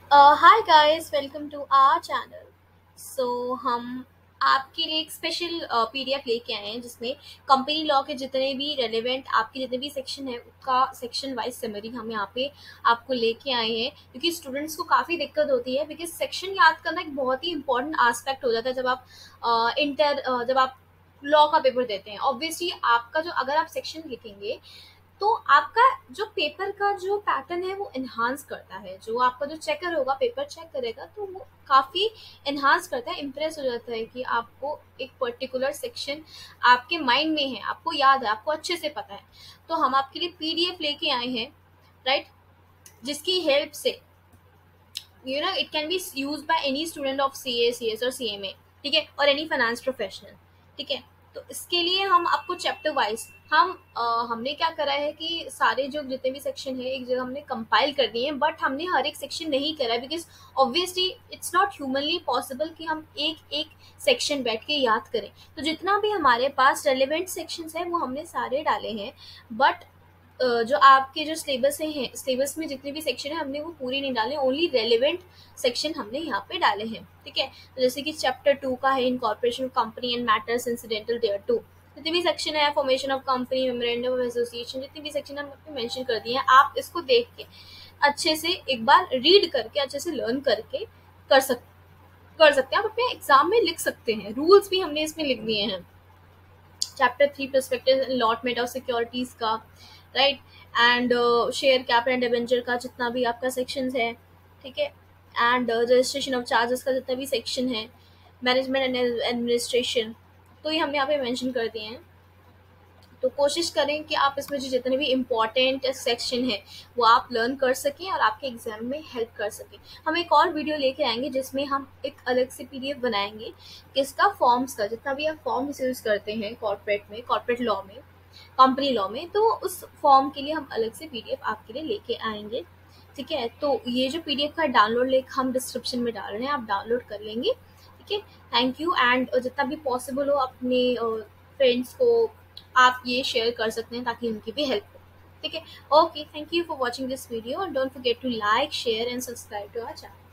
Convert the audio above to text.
Hi guys, welcome to our channel. हम आपके लिए एक स्पेशल पीडीएफ लेके आए हैं जिसमें कंपनी लॉ के जितने भी रेलेवेंट आपके जितने भी सेक्शन है उसका सेक्शन वाइज समरी हम यहाँ पे आपको लेके आए हैं, क्योंकि स्टूडेंट्स को काफ़ी दिक्कत होती है। बिकॉज सेक्शन याद करना एक बहुत ही इंपॉर्टेंट एस्पेक्ट हो जाता है जब आप लॉ का पेपर देते हैं। ऑब्वियसली आपका जो अगर आप सेक्शन लिखेंगे तो आपका जो पेपर का जो पैटर्न है वो एनहांस करता है। जो आपका जो चेकर होगा, पेपर चेक करेगा तो वो काफ़ी एनहांस करता है, इम्प्रेस हो जाता है कि आपको एक पर्टिकुलर सेक्शन आपके माइंड में है, आपको याद है, आपको अच्छे से पता है। तो हम आपके लिए पीडीएफ लेके आए हैं, राइट, जिसकी हेल्प से it can be use by any student of C S और CMA, ठीक है, और एनी फाइनेंस प्रोफेशनल, ठीक है। तो इसके लिए हम आपको चैप्टर वाइज हमने क्या करा है कि सारे जो जितने भी सेक्शन है एक जगह हमने कंपाइल कर दिए हैं, बट हमने हर एक सेक्शन नहीं करा है because obviously it's not humanly possible कि हम एक एक सेक्शन बैठ के याद करें। तो जितना भी हमारे पास रेलिवेंट सेक्शंस है वो हमने सारे डाले हैं, बट जो आपके जो सिलेबस है, सिलेबस में जितने भी सेक्शन है हमने वो पूरी नहीं डाले, ओनली रेलिवेंट सेक्शन हमने यहाँ पे डाले हैं, ठीक है। तो जैसे कि चैप्टर 2 का है incorporation of company and matters incidental there to. जितने भी सेक्शन है, formation of company, memorandum of association, जितने भी सेक्शन हम मेंशन कर दिए हैं, आप इसको देख के अच्छे से एक बार रीड करके अच्छे से लर्न करके कर सक कर सकते हैं। आप अपने एग्जाम में लिख सकते हैं, रूल्स भी हमने इसमें लिख दिए हैं। Chapter 3 perspective allotment of securities का, right, and share capital and debenture का जितना भी आपका सेक्शंस है, ठीक है, एंड रजिस्ट्रेशन ऑफ चार्जेस का जितना भी सेक्शन है, मैनेजमेंट एंड एडमिनिस्ट्रेशन, तो ये हमने यहाँ पे मेंशन कर दिए हैं। तो कोशिश करें कि आप इसमें जो जितने भी इम्पोर्टेंट सेक्शन है वो आप लर्न कर सकें और आपके एग्जाम में हेल्प कर सकें। हम एक और वीडियो लेके आएंगे जिसमें हम एक अलग से पीडीएफ बनाएंगे किसका, फॉर्म्स का, जितना भी आप फॉर्म्स यूज करते हैं कॉर्पोरेट लॉ में, कंपनी लॉ में, तो उस फॉर्म के लिए हम अलग से पीडीएफ आपके लिए लेके आएंगे, ठीक है। तो ये जो पीडीएफ का डाउनलोड लिंक हम डिस्क्रिप्शन में डाल रहे हैं, आप डाउनलोड कर लेंगे, ठीक है। थैंक यू, एंड जितना भी पॉसिबल हो अपने फ्रेंड्स को आप ये शेयर कर सकते हैं ताकि उनकी भी हेल्प हो, ठीक है। Okay, thank you for watching this video, don't forget to like, share and subscribe to our channel.